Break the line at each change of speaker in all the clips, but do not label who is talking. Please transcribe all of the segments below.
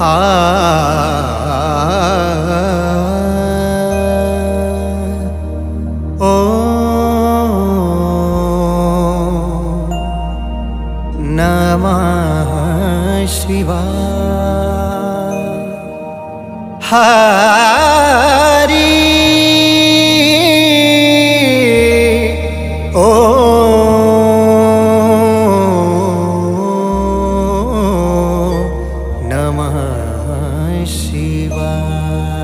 आ ओ नमः शिवाय। हरि ओ नमः शिवाय।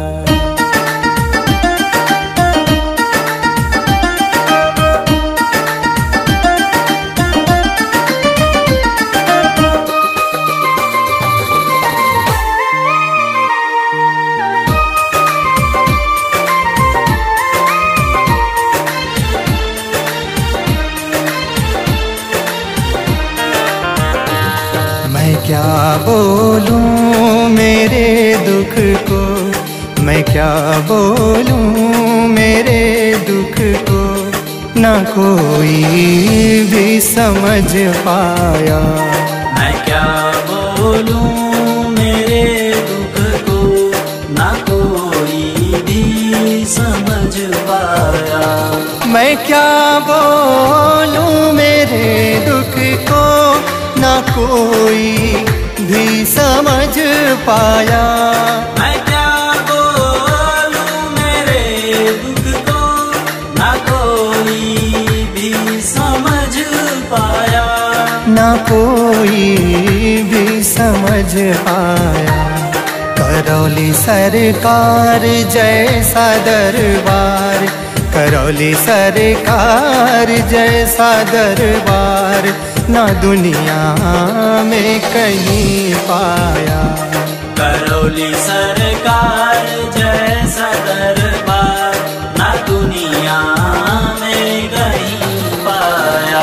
मैं क्या बोलूं मेरे दुख को, मैं क्या बोलूं मेरे दुख को, ना कोई भी समझ पाया।
मैं क्या बोलूं मेरे दुख को, ना कोई भी समझ पाया।
मैं क्या बोलूं मेरे दुख को, ना कोई भी समझ पाया।
मैं क्या बोलूं मेरे दुख को, ना कोई भी समझ पाया।
ना कोई भी समझ पाया। करौली सरकार जैसा दरबार, करौली सरकार जैसा दरबार, ना दुनिया में कहीं पाया।
करौली सरकार जैसा दरबार, ना दुनिया में कहीं पाया।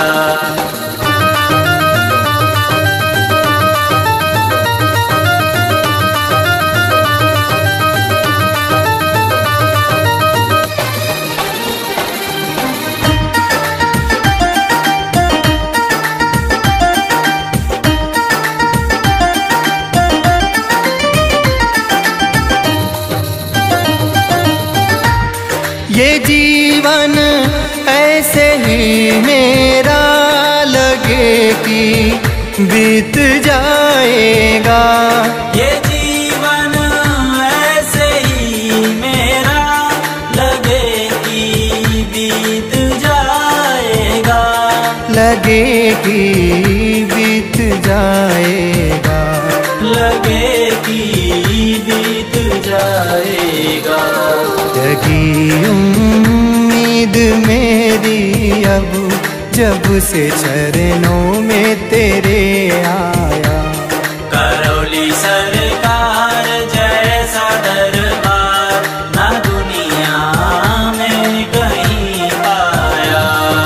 ये जीवन ऐसे ही मेरा लगे कि बीत जाएगा।
ये जीवन ऐसे ही मेरा लगे कि बीत जाएगा।
लगे कि बीत जाएगा।
लगे कि बीत जाएगा।
जगी उम्मीद मेरी अब जब से चरणों में तेरे आया।
करौली सरकार जैसा दरबार, ना दुनिया में कहीं पाया।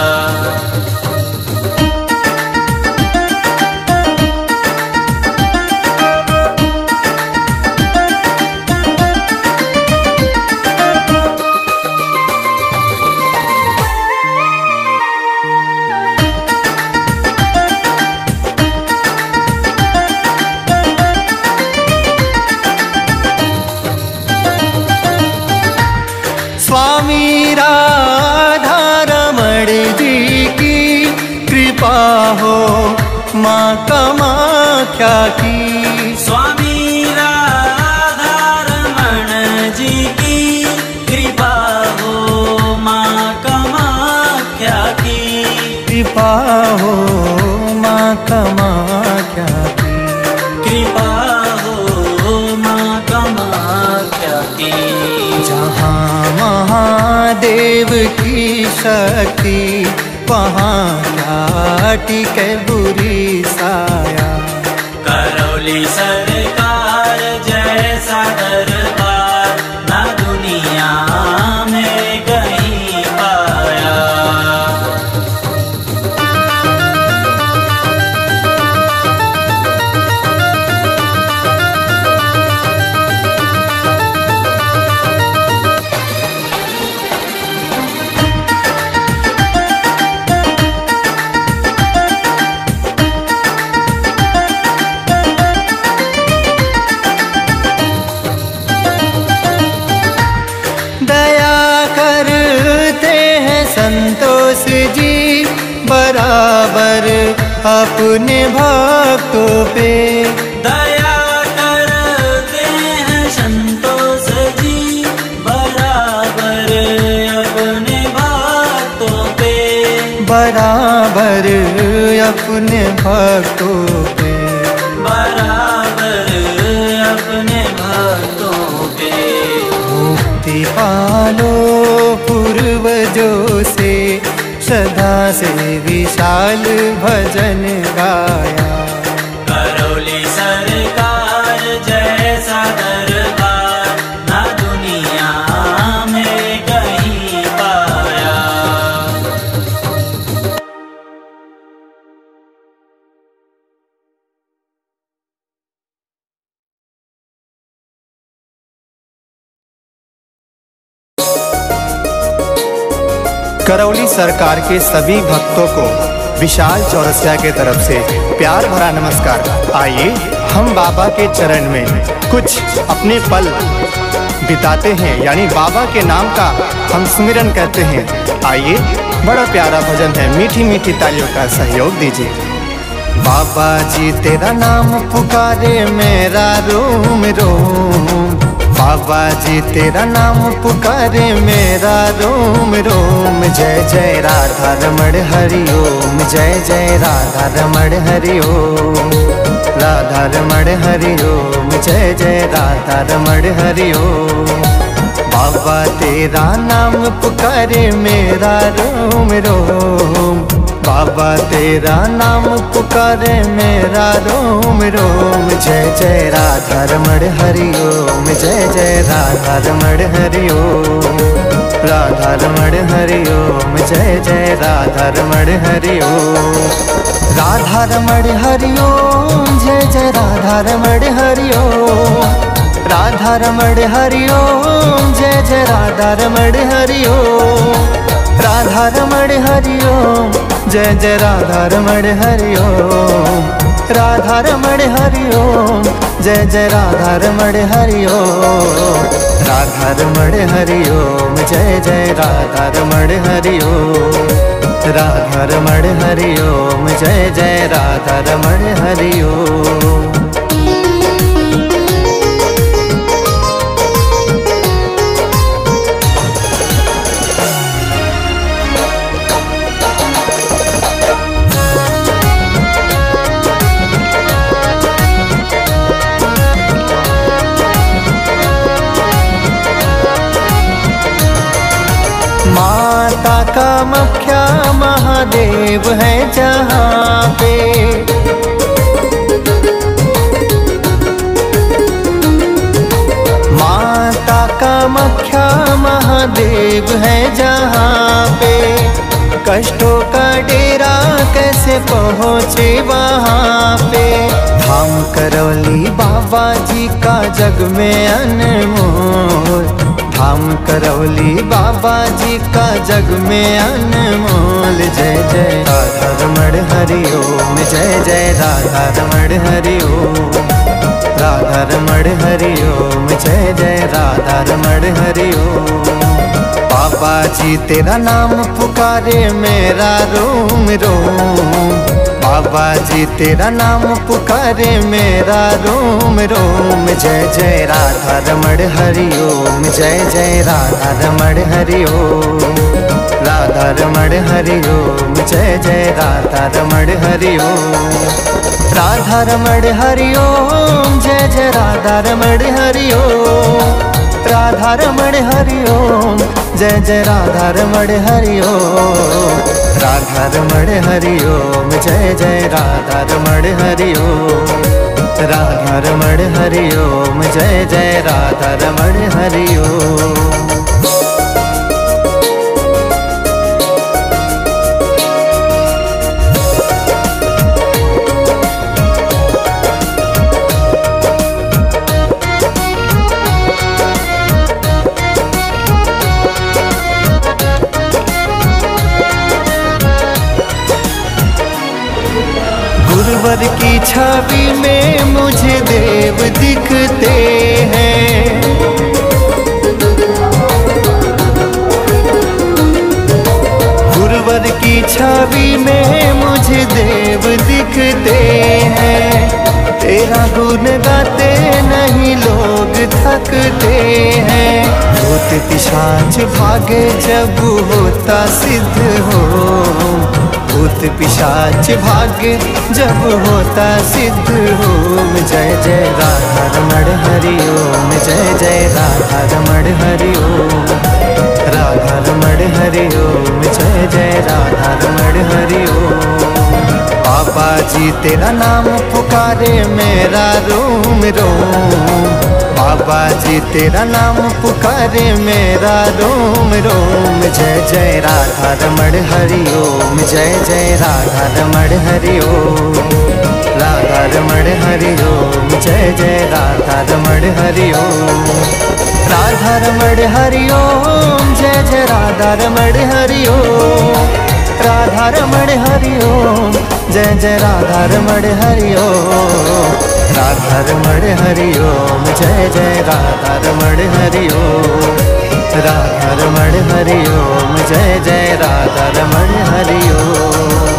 स्वामी राधा रमण जी की कृपा हो, माँ कामाख्या की।
स्वामी राधा रमण जी की कृपा हो, माँ कामाख्या की।
कृपा हो माँ कामाख्या की।
कृपा हो माँ कामाख्या की।
जहाँ महादेव की शक्ति, वहाँ क्या टिके बुरी साया।
करौली सरकार जैसा दरबार, ना दुनिया में कहीं पाया।
अपने भक्तों पे।
दया करते हैं संतोष जी बराबर अपने भक्तों पे।
बराबर अपने भक्तों पे।
बराबर अपने भक्तों पे।
मुक्ति पालो पूर्वजों से, सदा से विशाल भजन गाया।
करौली सरकार जैसा दरबार ना दुनिया में कहीं पाया।
करौली सरकार के सभी भक्तों को विशाल चौरसिया के तरफ से प्यार भरा नमस्कार। आइए हम बाबा के चरण में कुछ अपने पल बिताते हैं, यानी बाबा के नाम का हम सुमिरन करते हैं। आइए, बड़ा प्यारा भजन है, मीठी मीठी तालियों का सहयोग दीजिए। बाबा जी तेरा नाम पुकारे मेरा रोम रोम। बाबा जी तेरा नाम पुकारे मेरा रोम रोम। जय जय राधा रमण हरि ओम। जय जय राधा रमण हरि ओम। राधा रमण हरि ओम। जय जय राधा रमण हरि ओम। बाबा तेरा नाम पुकारे मेरा रोम रोम। बाबा तेरा नाम पुकारे मेरा रोम रोम। जय जय राधा रमण हरि ओम। जय जय राधा रमण हरि ओम। राधा रमण हरि ओम। जय जय राधा रमण हरि ओम। राधा रमण हरि ओम। जय जय राधा रमण हरि ओम। राधा रमण हरि ओम। जय जय राधा रमण हरि ओम। राधा रमण हरि ओम। जय जय राधा रमण हरि ओम। राधा रमण हरि ओम। जय जय राधा रमण हरि ओम। राधा रमण हरि ओम। जय जय राधा रमण हरि ओम। राधा रमण हरि ओम। जय जय राधा रमण हरि ओम। माता कामाख्या महादेव है जहाँ पे। माता कामाख्या महादेव है जहाँ पे। कष्टों का डेरा कैसे पहुँचे वहाँ पे। धाम करौली बाबा जी का जग में अनमोल। धाम करौली बाबा जी का जग में अनमोल। जय जय राधा रमण हरि ओम। जय जय राधा रमण हरि ओम। राधा रमण हरि ओम। जय जय राधा रमण हरि ओम। बाबा जी तेरा नाम पुकारे मेरा रोम रोम। बाबा जी तेरा नाम पुकारे मेरा रोम रोम। जय जय राधा रमण हरि ओम। जय जय राधा रमण हरि ओम। राधा रमण हरि ओम। जय जय राधा रमण हरि ओम। राधा रमण हरि ओम। जय जय राधा रमण हरि ओम। राधा रमण हरि ओम। जय जय राधा रमण हरि ओम। राधा रमण हरि ओम। जय जय राधा रमण हरि ओम। राधा रमण हरि ओम। जय जय राधा रमण हरि ओम। गुरुवर की छवि में मुझे देव दिखते हैं। गुरुवर की छवि में मुझे देव हैं। भूत पिशाच भागे जब होता सिद्ध हो, भूत पिशाच भागे जब होता सिद्ध ओम। जय जय राधा रमण हरि ओम, जय जय राधा रमण हरि ओम, राधा रमण हरि ओम, जय जय राधा रमण हरि ओम। बाबा जी तेरा नाम पुकारे मेरा रोम रोम, बाबा जी तेरा नाम पुकारे मेरा रोम रोम। जय जय राधा रमण हरि ओम, जय जय राधा रमण हरि ओम, राधा रमण हरि ओम, जय जय राधा रमण हरि ओम। राधा रमण हरि ओम, जय जय राधा रमण हरि ओम, राधा रमण हरि ओम, जय जय राधा रमण हरि ओम, राधा रमण हरि ओम, जय जय राधा रमण हरि ओम, राधा रमण हरि ओम, जय जय राधा रमण हरि ओम।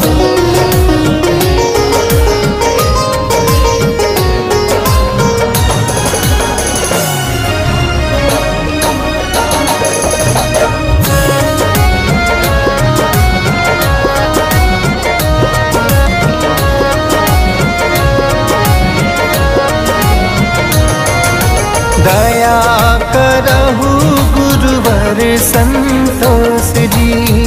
दया करहु गुरुवर संतोष जी,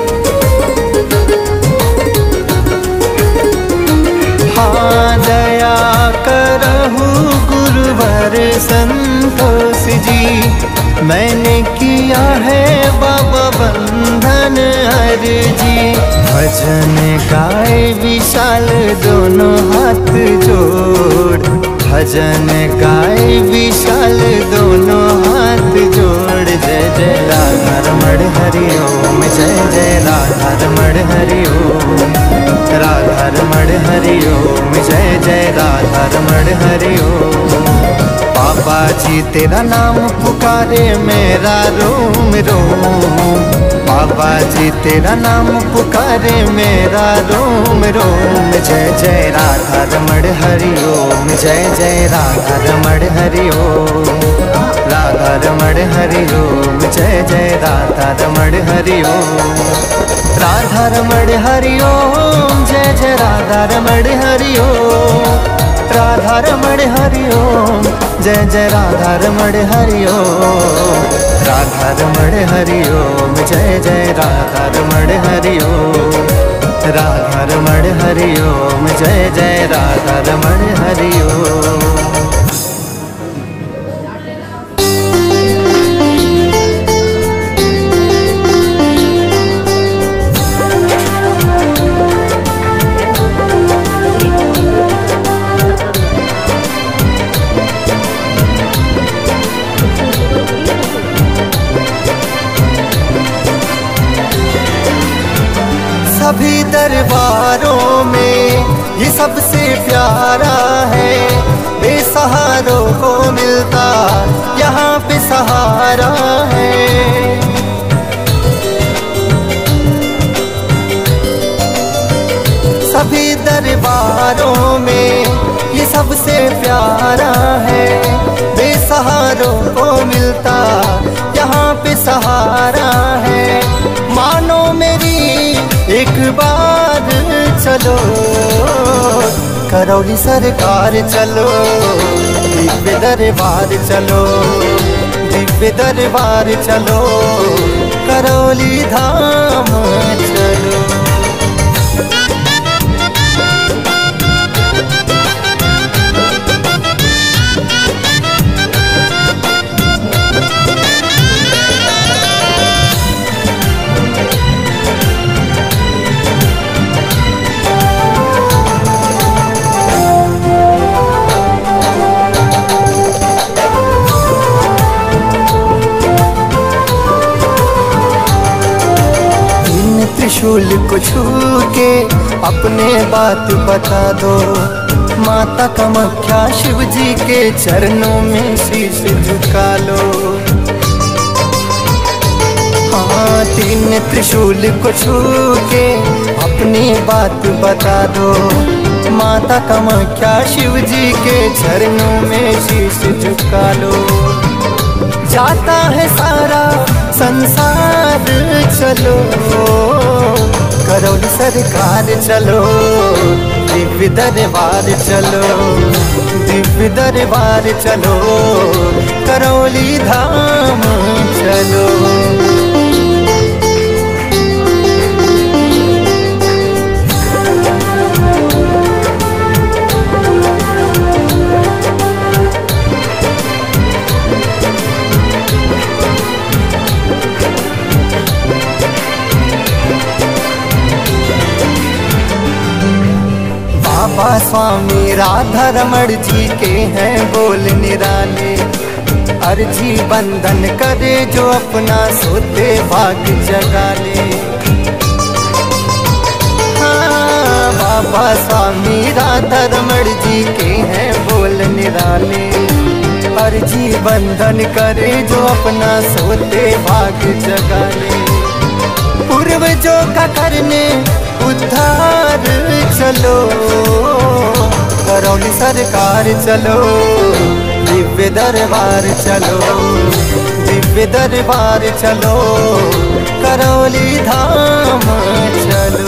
हाँ दया करहु गुरुवर संतोष जी। मैंने किया है बाबा बंधन अर्जी, भजन गाए विशाल दोनों हाथ जोड़, भजन गाए विशाल दोनों हाथ जोड़। जय जय राधा रमण हरि ओम, जय जय राधा रमण हरि ओम, राधा रमण हरि ओम, जय जय राधा रमण हरि ओम। बाबा जी तेरा नाम पुकारे मेरा रोम रोम, बाबा जी तेरा नाम पुकारे मेरा रोम रोम। जय जय राधा रमण हरि ओम, जय जय राधा रमण हरि ओम, राधा रमण हरि ओम, जय जय राधा रमण हरि ओम। राधा रमण हरि ओम, जय जय राधा रमण हरि ओम, राधा रमण हरि ओम, जय जय राधा रमण हरि ओम, राधा रमण हरि ओम, जय जय राधा रमण हरि ओम, राधा रमण हरि ओम, जय जय राधा रमण हरि ओम। सभी दरबारों में ये सबसे प्यारा है, बेसहारों को मिलता यहाँ पे सहारा है। सभी दरबारों में ये सबसे प्यारा है, बेसहारों को मिलता यहाँ पे सहारा है। मानो मेरी एक बार चलो करौली सरकार चलो, दिव्य दरबार चलो, दिव्य दरबार चलो, करौली धाम चलो। त्रिशूल को छू के अपने बात बता दो, माता कामाख्या शिव जी के चरणों में शीश झुका लो। हाँ तीन त्रिशूल को छू के अपनी बात बता दो, माता कामाख्या शिव जी के चरणों में शीश झुका लो। जाता है सारा संसार चलो, करौली सरकार चलो, दिव्य दरबार चलो, दिव्य दरबार चलो, करौली धाम चलो। बाबा स्वामी राधा रमण जी के हैं बोल निराले, अर्जी बंधन करे जो अपना सोते भाग जगा ले। हाँ, बाबा स्वामी राधा रमण जी के हैं बोल निराले, अर्जी बंधन करे जो अपना सोते भाग जगा ले। पूर्वजों का करने उद्धार चलो, करौली सरकार चलो, दिव्य दरबार चलो, दिव्य दरबार चलो, करौली धाम चलो।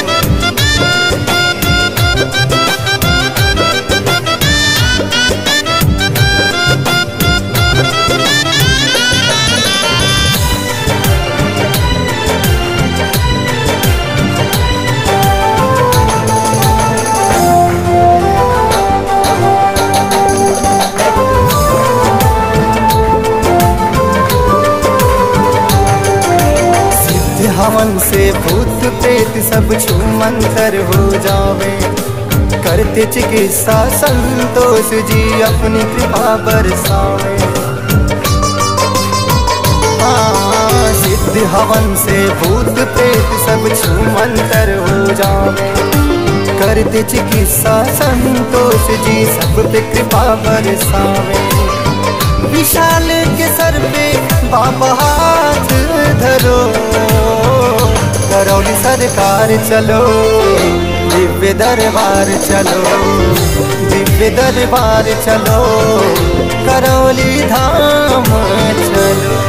हवन से भूत प्रेत सब छूमंतर हो जावे, करते चिकित्सा संतोष जी अपनी कृपा बरसावे। हाँ, सिद्ध हवन से भूत प्रेत सब छूमंतर हो जावे, करते चिकित्सा संतोष जी सब पे कृपा बरसावे। विशाल के सर पे बाबा हाथ धरो, करौली सरकार चलो, दिव्य दरबार चलो, दिव्य दरबार चलो, करौली धाम चलो।